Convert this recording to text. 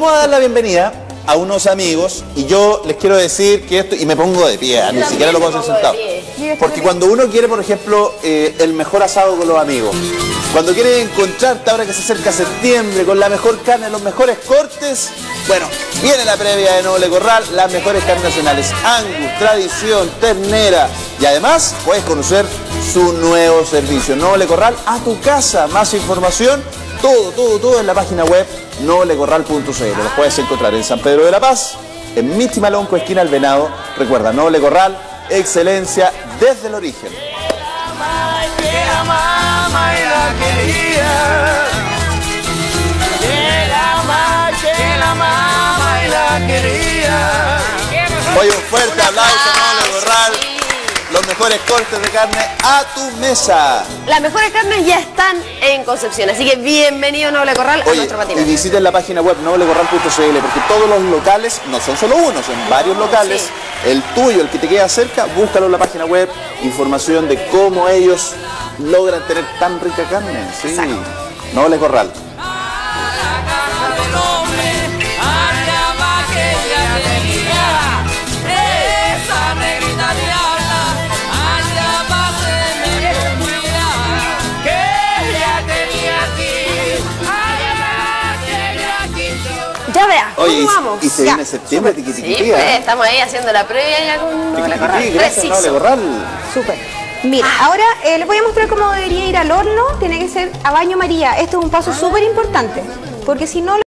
Vamos a dar la bienvenida a unos amigos y yo les quiero decir que esto, y me pongo de pie, ni siquiera lo puedo hacer sentado. Porque cuando uno quiere, por ejemplo, el mejor asado con los amigos, cuando quiere encontrarte ahora que se acerca septiembre con la mejor carne, los mejores cortes, bueno, viene la previa de Noble Corral, las mejores carnes nacionales, Angus, tradición, ternera, y además puedes conocer su nuevo servicio, Noble Corral a tu casa. Más información, todo en la página web noblecorral.cl. Los puedes encontrar en San Pedro de la Paz, en Misti Malonco, esquina El Venado. Recuerda, Noble Corral, excelencia desde el origen. Oye, un fuerte aplauso a Noble Corral. Los mejores cortes de carne a tu mesa. Las mejores carnes ya están en Concepción, así que bienvenido Noble Corral a nuestro matinal. Y visiten la página web noblecorral.cl, porque todos los locales, no son solo uno, son varios locales. Sí. El tuyo, el que te queda cerca, búscalo en la página web, información de cómo ellos logran tener tan rica carne. Sí, exacto. Noble Corral. Ya vea, oye, vamos. Y se viene septiembre, tiquitiquití. Sí, pues, estamos ahí haciendo la previa ya con Noble Corral. Gracias, Noble Corral. Súper. Mira, ahora les voy a mostrar cómo debería ir al horno. Tiene que ser a baño María. Esto es un paso súper importante, porque si no...